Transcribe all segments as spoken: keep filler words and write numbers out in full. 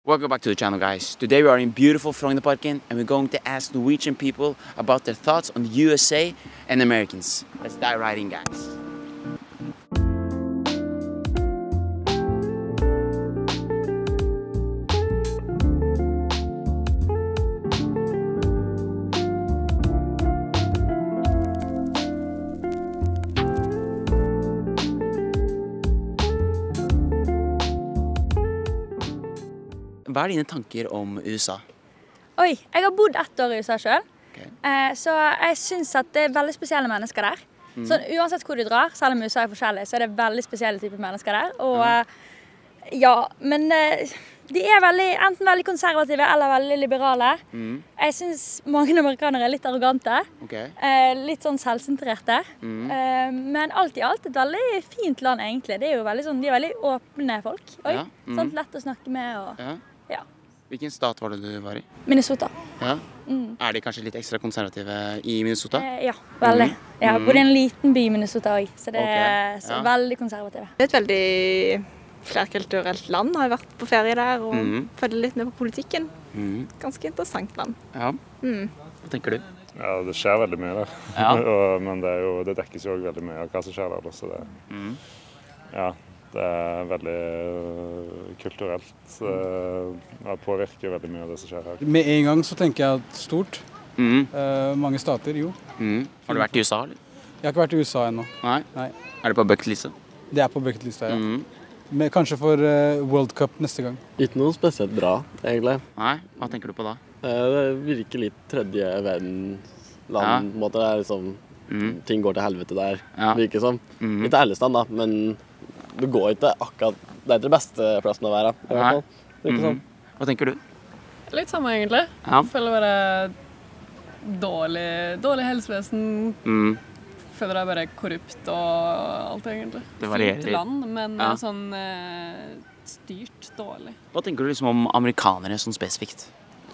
Welcome back to the channel, guys. Today we are in beautiful Frognerparken and we're going to ask Norwegian people about their thoughts on the U S A and Americans. Let's dive right in, guys. Hva er dine tanker om U S A? Oi, jeg har bodd ett år i U S A selv. Okay. Eh, så jeg synes at det er veldig spesielle mennesker der. Mm. Så uansett hvor du drar, selv om U S A er forskjellig, så er det veldig spesielle typer mennesker der. Og ja, ja men eh, de er veldig, enten veldig konservative eller veldig liberale. Mm. Jeg synes mange amerikanere er litt arrogante. Okay. Eh, litt sånn selvsentrerte. Mm. Eh, men alt i alt et veldig fint land egentlig. Det er jo veldig sånn, de er veldig åpne folk. Oi, ja. Mm. Sånn lett å snakke med og... Ja. Ja. Hvilken stat var det du var i? Minnesota. Ja. Mm. Er de kanskje litt ekstra konservative i Minnesota? Eh, ja, veldig. Mm. Jeg bodde i en liten by i Minnesota også, så det okay. er så ja. veldig konservative. Det er et veldig flerkulturelt land. Jeg har vært på ferie der og mm. følger litt med på politikken. Mm. Ganske interessant land. Ja. Mm. Hva tenker du? Ja, det skjer veldig mye der. Ja. og, men det, er jo, det dekkes jo også veldig mye av hva som skjer der. Så det, mm. ja. Det er veldig kulturelt. Det påvirker veldig mye av det som skjer her. Med en gang så tenker jeg at stort. Mm. Uh, mange stater, jo. Mm. Har du vært i U S A, eller? Jeg har ikke vært i U S A ennå. Nei? Nei. Er det på bucketlista? Det er på bucketlista, ja. Mm. Men kanskje for uh, World Cup neste gang. Ikke noe spesielt bra, egentlig. Nei? Hva tenker du på da? Det virker litt tredje verdensland. Ja. På en måte. Det er liksom, mm. ting går til helvete der, ja. Virker som. Mm. Ikke alle stand da, men... Det går ikke akkurat, det er ikke det beste plassen å være, i hvert fall. Det er ikke sånn. Mm. Hva tenker du? Litt samme egentlig. Ja. Jeg føler bare dårlig, dårlig helsevesen. Mm. Føler det er bare korrupt og alt egentlig. Det varierer. Fint land, men ja. Sånn eh, styrt dårlig. Hva tenker du liksom om amerikanere sånn spesifikt?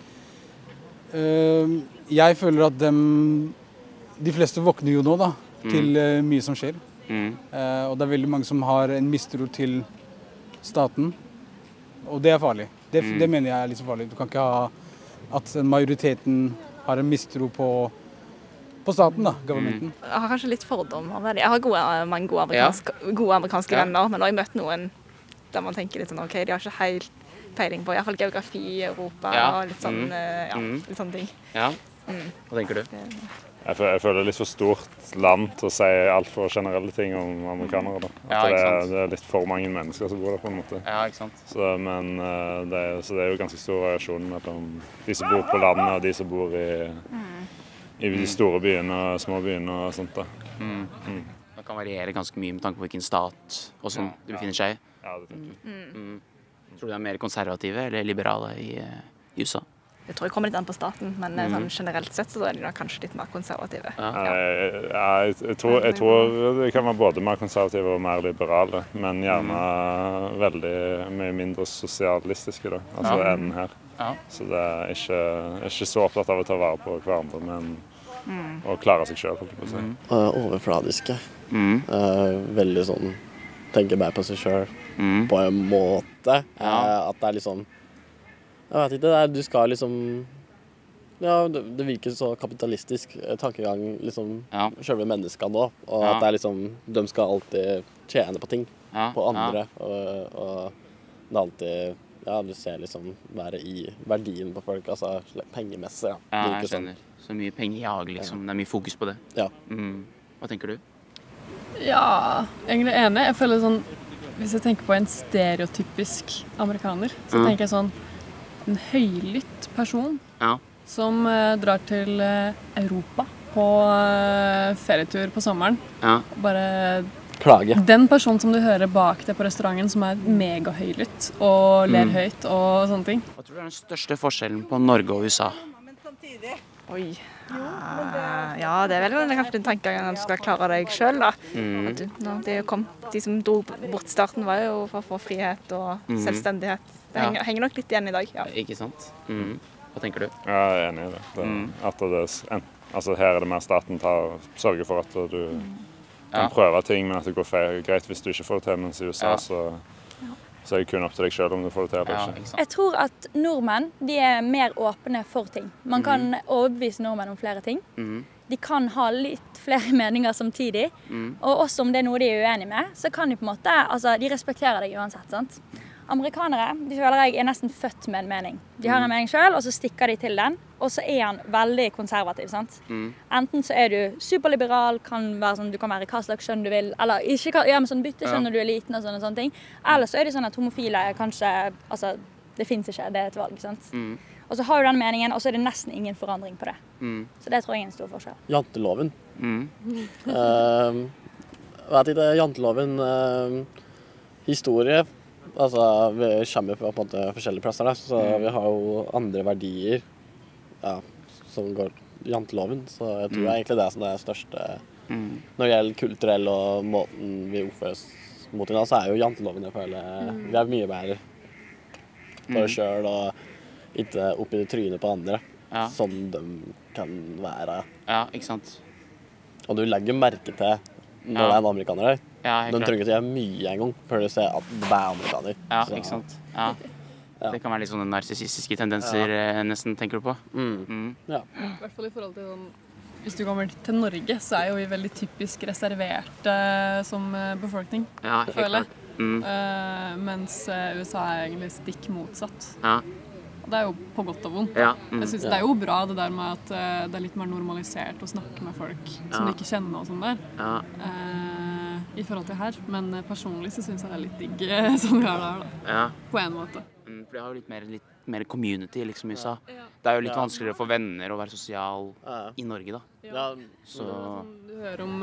Uh, jeg føler at dem, de fleste våkner jo nå da, mm. til uh, mye som skjer. Mm. Uh, og det er veldig mange som har en mistro til staten, og det er farlig. Det, mm. det mener jeg er litt så farlig. Du kan ikke ha at majoriteten har en mistro på, på staten, da, governmenten. Mm. Jeg har kanskje litt fordom om det. Jeg har gode, mange gode amerikanske, ja. gode amerikanske ja. venner, men nå har jeg møtt noen der man tenker litt sånn, ok, de har ikke helt peiling på, i hvert fall geografi i Europa, ja. og litt, sånn, mm. uh, ja, mm. litt sånne ting. Ja. Mm. Hva tenker du? Jeg føler, jeg føler det er litt for stort land til å si alt for generelle ting om amerikanere. Da. At ja, det, er, det er litt for mange mennesker som bor der på en måte. Ja, ikke sant? Så, men det er, så det er jo ganske stor variasjon mellom de som bor på landet og de som bor i, i de store byene og små byene og sånt. Da. Mm. Mm. Det kan variere ganske mye med tanke på hvilken stat og sånn du befinner seg i. Ja, det tenker jeg. Mm. Mm. Tror du det er mer konservative eller liberale i, i U S A? Jeg tror jeg kommer litt an på staten, men mm. sånn generelt sett så er de da kanskje litt mer konservative. Ja. Ja. Jeg, jeg, jeg, tror, jeg tror det kan være både mer konservative og mer liberale, men gjerne mm. veldig mye mindre sosialistiske da, altså ja. enn her. Ja. Så det er ikke, ikke så opptatt av å ta vare på hverandre, men mm. å klare seg selv, holdt jeg på å si. Mm. Uh, overfladiske. Mm. Uh, veldig sånn, tenker bare på seg selv mm. på en måte. Ja. Uh, at det er liksom Jeg vet ikke, det er, du skal liksom, ja, det, det virker så kapitalistisk tankegang, liksom, ja. Selve menneskene nå, og ja. At det er liksom, de skal alltid tjene på ting, ja. På andre, ja. og, og det er alltid, ja, du ser liksom være i verdien på folk, altså pengemessig, ja. Ja, jeg skjønner. Så mye pengejag, liksom, det er mye fokus på det. Ja. Mm. Hva tenker du? Ja, egentlig enig. Jeg føler sånn, hvis jeg tenker på en stereotypisk amerikaner, så mm. tenker jeg sånn, en høylytt person ja. Som uh, drar til uh, Europa på uh, ferietur på sommeren. Ja. Bare klage. Den personen som du hører bak deg på restauranten som er mega høylytt og ler mm. høyt og sånne ting. Hva tror du er den største forskjellen på Norge og U S A? Oi. Uh, ja, det er vel det er kanskje den tankegangen at du skal klare deg selv da. Mm. At du, no, det kom, de som dro bort starten var jo for å få frihet og mm. selvstendighet. Det henger, ja. henger nok litt igjen i dag. Ja. Ikke sant? Mm. Hva tenker du? Ja, jeg er enig i det. det mm. at det altså, her er det mer staten tar, sørger for at du mm. kan ja. prøve ting, men at det går feil, greit hvis du ikke får det til, mens i U S A ja. så Så er det kun opp til deg selv om du får det til eller Ja, ikke. ikke sant? Jeg tror at nordmenn de er mer åpne for ting. Man kan overbevise nordmenn om flere ting. De kan ha litt flere meninger samtidig. Og også om det er noe de er uenige med, så kan de på en måte, altså de respekterer deg uansett, sant? Amerikanere, de føler jeg er nesten født med en mening. De har en mening selv, og så stikker de til den, og så er han veldig konservativ, sant? Enten så er du superliberal, kan være sånn, du kan være hva slags kjønn du vil, eller ikke ja, men sånn byttekjønn når du er liten og sånne, sånne ting. Eller så er det sånn at homofile er kanskje, altså, det finnes ikke, det er et valg, sant? Og så har du den meningen, og så er det nesten ingen forandring på det. Så det tror jeg er en stor forskjell. Janteloven. Uh, vet ikke, janteloven, uh, historie, altså vi kommer fra på en måte forskjellige plasser der, så vi har jo andre verdier ja, som går janteloven, så jeg tror det er egentlig det som er det største når det gjelder kulturell og måten vi oppføres mot hverandre, så er jo janteloven, jeg føler, vi er mye bedre for oss selv og ikke opp i det trynet på andre, Ja. som de kan være. Ja, ikke sant? Og du legger merke til når Ja. det er en amerikaner her. Ja, De helt klart. trenger ikke gjøre mye en gang før du ser at det er amerikaner. Ja, Så- ikke sant? Ja. Ja. Det kan være litt sånne narsissistiske tendenser, eh, nesten, tenker du på? Mm. Mm. Ja. I hvert fall i forhold til sånn Hvis du kommer til Norge, så er jo vi veldig typisk reserverte som eh, befolkning, Ja, helt føler jeg. klart. Mm. Eh, mens eh, U S A er egentlig stikk motsatt. Ja. Og det er jo på godt og vondt. Ja. Mm. Jeg synes Det er jo bra det der med at eh, det er litt mer normalisert å snakke med folk som Ja. du ikke kjenner og sånn der. Ja. Eh, I forhold til her. Men eh, personlig så syns jeg det er litt digg eh, som vi har det her, da. Ja. På en måte. Mm, For det har jo litt mer, litt mer community liksom i U S A. Ja. Det er jo litt Ja. vanskeligere å få venner og være sosial Ja. i Norge, da. Ja. Så Du hører om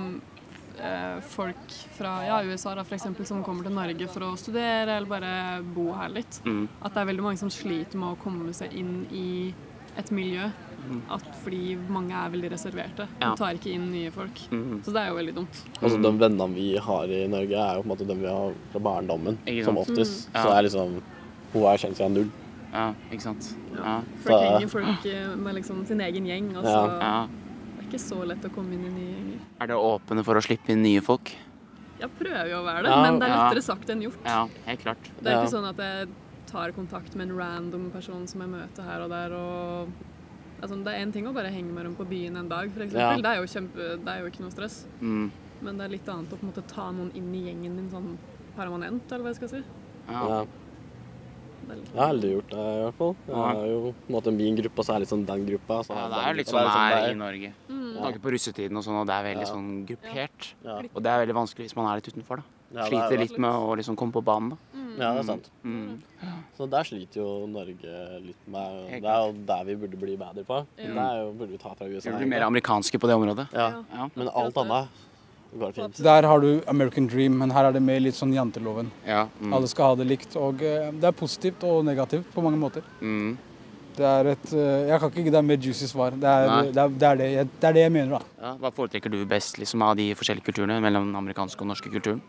eh, eh, folk fra ja, U S A da, for eksempel, som kommer til Norge for å studere eller bare bo her litt. mm. At det er veldig mange som sliter med å komme seg inn i et miljø. At fordi mange er veldig reserverte. Ja. De tar ikke inn nye folk. Mhm. Så det er jo veldig dumt. Altså, de vennene vi har i Norge er jo på en måte de vi har fra barndommen, Ikke som sant? oftest. Ja. Så det er liksom, hun er kjent siden null. Ja, ikke sant? Ja. Folk Så- henger folk eh, med liksom sin egen gjeng. Og så Ja. det er ikke så lett å komme inn i nye gjenger. Er dere åpne for å slippe inn nye folk? Jeg prøver jo å være det, Ja, men det er ja. lettere sagt enn gjort. Ja, helt klart. Det er Ja. ikke sånn at jeg tar kontakt med en random person som jeg møter her og der. Og, altså, det er en ting å bare henge med dem på byen en dag, for eksempel. Ja. Det, er jo kjempe, det er jo ikke noe stress. Mm. Men det er litt annet å på en måte ta noen inn i gjengen din sånn permanent, eller hva jeg skal si. Ja. Ja. Det er litt... Jeg har aldri gjort det, i hvert fall. Jeg har jo på en måte min gruppe, og så er det litt sånn den gruppa. Så Ja, det den er jo litt gruppa, sånn det her er i liksom Norge. Mm. Med tanke på russetiden og sånn, og det er veldig Ja. sånn gruppert. Ja. Og det er veldig vanskelig hvis man er litt utenfor, da. Ja, det er Sliter jo- litt med å liksom komme på banen, da. Ja, det er sant. Mm. Så der sliter jo Norge litt med. Helt Det er jo der vi burde bli bedre på. Det er jo, burde vi ta fra U S A. Vi blir mer amerikanske på det området. Ja, Ja. men alt annet går fint. Der har du American Dream, men her er det mer litt sånn janteloven. Ja. Mm. Alle skal ha det likt, og eh, det er positivt og negativt på mange måter. Mm. Det er et eh, Jeg kan ikke gi deg mer juicy svar. Det er Nei. det, er, det, er det, jeg, det er det jeg mener, da. Ja. Hva foretrekker du best liksom, av de forskjellige kulturene mellom den amerikanske og norske kulturen?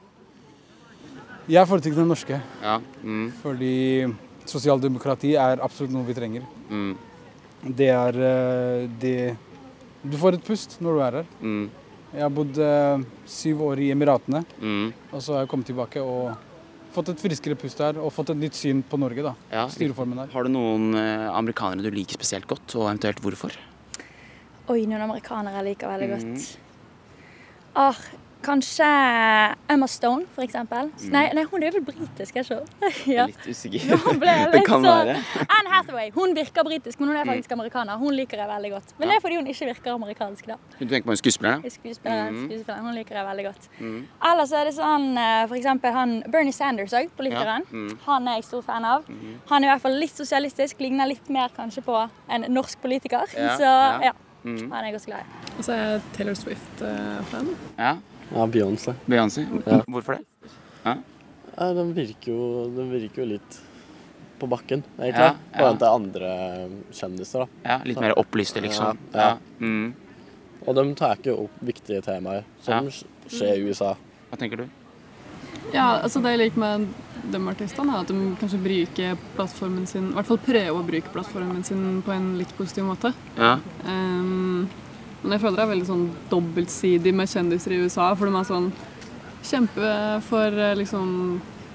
Jeg foretrekker den norske, Ja. Mm. fordi sosialdemokrati er absolutt noe vi trenger. Mm. Det er eh, det Du får et pust når du er her. Mm. Jeg har bodd eh, syv år i Emiratene, Mm. og så har jeg kommet tilbake og fått et friskere pust her, og fått et nytt syn på Norge, da. Ja. Styreformen her. Har du noen eh, amerikanere du liker spesielt godt, og eventuelt hvorfor? Oi, noen amerikanere jeg liker veldig Mhm. godt. Ah, kanskje Emma Stone, for eksempel. Nei, nei, hun er vel britisk, er ikke hun? Ja. Litt usikker. Nå ble jeg det litt kan sånn- være. Anne Hathaway, hun virker britisk, men hun er Mm. faktisk amerikaner. Hun liker jeg veldig godt. Men det er fordi hun ikke virker amerikansk da. Du tenker på en skuespiller? da? Skuespilleren, Mm. skuespilleren, hun liker jeg veldig godt. Mm. Ellers er det sånn, eh, for eksempel han Bernie Sanders også, politikeren. Ja, mm. Han er jeg stor fan av. Han er i hvert fall litt sosialistisk, ligner litt mer kanskje på en norsk politiker. Ja, Så ja. ja, Mm. han er jeg også glad i. Og så er jeg Taylor Swift-fan. Ja. Ja, Beyoncé. Beyoncé? Ja. Hvorfor det? Ja, den virker jo, den virker jo litt på bakken, egentlig. Ja, ja. På til andre kjendiser, da. Ja, Litt mer opplyste, liksom. Ja, ja. Mm. Og de tar ikke opp viktige temaer som Ja. skjer i U S A. Hva tenker du? Ja, altså det jeg liker med de artistene, er at de kanskje bruker plattformen sin, i hvert fall prøver å bruke plattformen sin på en litt positiv måte. Ja. Um, men jeg føler det er veldig sånn dobbeltsidig med kjendiser i U S A, for de er sånn kjempe for eh, liksom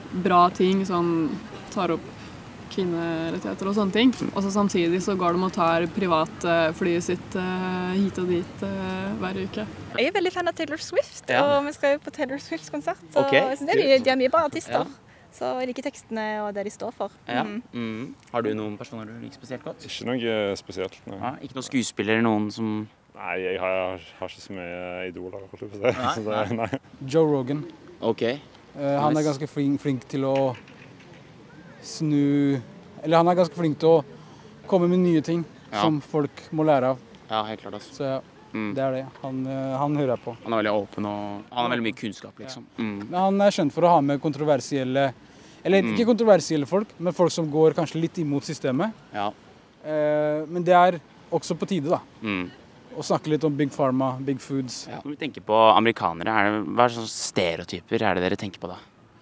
bra ting, sånn tar opp kvinnerettigheter og sånne ting. Og så samtidig så går de og tar privatflyet sitt uh, hit og dit uh, hver uke. Jeg er veldig fan av Taylor Swift, Ja. og vi skal jo på Taylor Swift-konsert. Så Ok, jeg synes det er mye, de er mye bra artister. Ja. Så jeg liker tekstene og det de står for. Ja. Mhm. Mm. Har du noen personer du liker spesielt godt? Ikke noe spesielt. Nei, Ja, ikke noen skuespillere, noen som... nei jeg har, har ikke så mye idoler, holdt jeg på å si. Nei, Så det, nei. Joe Rogan. Ok. Eh, han er Nice. ganske flink, flink til å snu Eller han er ganske flink til å komme med nye ting Ja. som folk må lære av. Ja, helt klart. Altså. Så ja, Mm. det er det. Han, eh, han hører jeg på. Han er veldig åpen og han har veldig mye kunnskap, liksom. Mm. Men han er kjent for å ha med kontroversielle Eller Mm. ikke kontroversielle folk, men folk som går kanskje litt imot systemet. Ja. Eh, men det er også på tide, da. Mm. Å snakke litt om Big Pharma, Big Foods. Ja. Når vi tenker på amerikanere, er det, hva er sånne stereotyper er det dere tenker på da?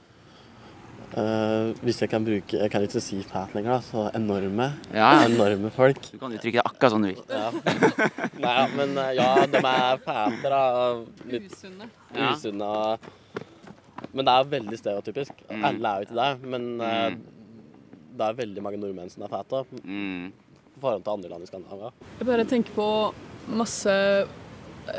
Eh, hvis jeg kan bruke Jeg kan ikke si fat lenger, da. Så enorme. Ja, ja. Enorme folk. Du kan uttrykke det akkurat sånn du vil. Ja. Nei, ja, men eh, ja, de er fater, da. Litt Usunne. Ja. usunne. og- Men det er jo veldig stereotypisk. Mm. Alle er jo ikke det, men eh, Mm. det er veldig mange nordmenn som er fete Mm. i forhold til andre land i Skandinavia. Jeg bare tenker på masse eh,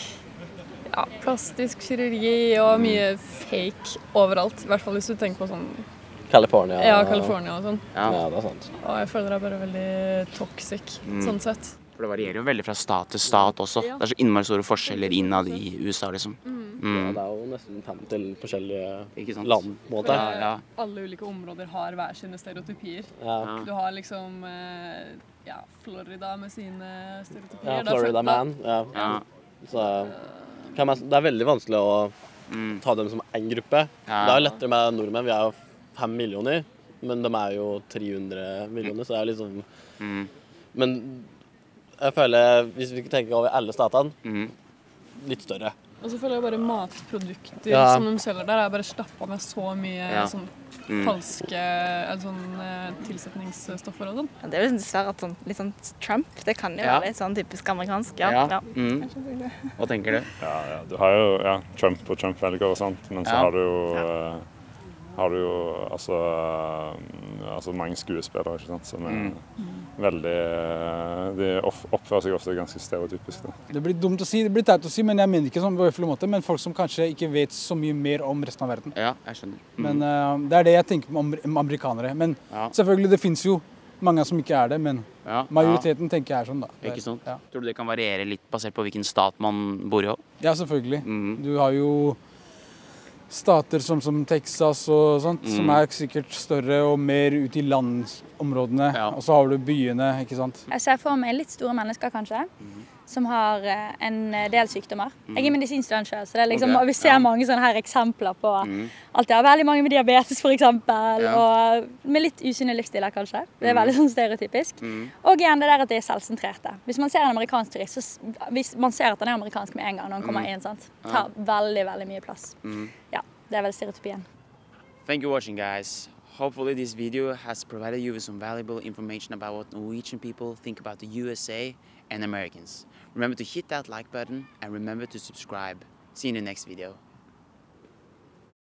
ja, plastisk kirurgi og mye fake overalt. I hvert fall hvis du tenker på sånn California. ja, California og sånn. Ja. Ja, det er sant. Og jeg føler det er bare veldig toxic, Mm. sånn sett. For det varierer jo veldig fra stat til stat også. Ja. Det er så innmari store forskjeller innad i U S A, liksom. Ja, Mm. det er jo nesten fem til forskjellige Ikke sant? land, på en måte. Ja, ja. Alle ulike områder har hver sine stereotypier. Ja. Ja. Du har liksom eh, ja, Florida med sine stereotypier. Ja, Da føl- Florida da- Man. Ja. Ja. Så kan man, det er veldig vanskelig å Mm. ta dem som én gruppe. Ja. Det er jo lettere med nordmenn. Vi er jo fem millioner, men de er jo tre hundre millioner, så det er liksom Mm. Men jeg føler, hvis vi tenker over alle statene, Mm. litt større. Og så føler jeg bare matprodukter Ja. som de selger der, er bare stappa med så mye Ja. sånn Mm. falske eh, sånn, eh, tilsetningsstoffer og sånn. Ja, det er jo dessverre at sånn, litt sånn Trump, det kan jo Ja. være litt sånn typisk amerikansk. Ja, Ja. ja. Mm. Hva tenker du? Ja, ja. Du har jo ja, Trump og Trump-velgere og sånt, men så Ja. har du jo eh, har du jo altså, eh, altså mange skuespillere, ikke sant, som er Mm. veldig eh, De opp- oppfører seg ofte ganske stereotypisk. Da. Det blir dumt å si, det blir teit å si, men jeg mener ikke sånn på høflig måte. Men folk som kanskje ikke vet så mye mer om resten av verden. Ja, jeg skjønner. Mm. Men eh, det er det jeg tenker om amer- om amerikanere. Men Ja. selvfølgelig, det fins jo mange som ikke er det. Men Ja, majoriteten tenker jeg er sånn, da. ja. Ikke sant? Ja, Tror du det kan variere litt basert på hvilken stat man bor i også? ja selvfølgelig. Mm. Du har jo stater som, som Texas og sånt, Mm. som er sikkert større og mer ute i landområdene. Ja. Og så har du byene, ikke sant. Jeg ser for meg litt store mennesker, kanskje, som har eh, en del sykdommer. Jeg er medisinstudent selv, så det er liksom, Ok, og vi ser ja. mange sånne her eksempler på Mm. alt det er. Veldig mange med diabetes, for eksempel, Ja. og med litt usunne livsstiler, kanskje. Det er veldig sånn stereotypisk. Mm. Og igjen det der at det er selvsentrerte. Hvis man ser en amerikansk turist, så s- hvis man ser at han er amerikansk med en gang når han kommer Mm. inn, sant? Tar veldig, veldig mye plass. Mm. Ja, det er vel stereotypien. Thank you for watching, guys. Hopefully this video has provided you with some valuable information about what Norwegian people think about the U S A and Americans. Remember to hit that like button and remember to subscribe. See you in the next video.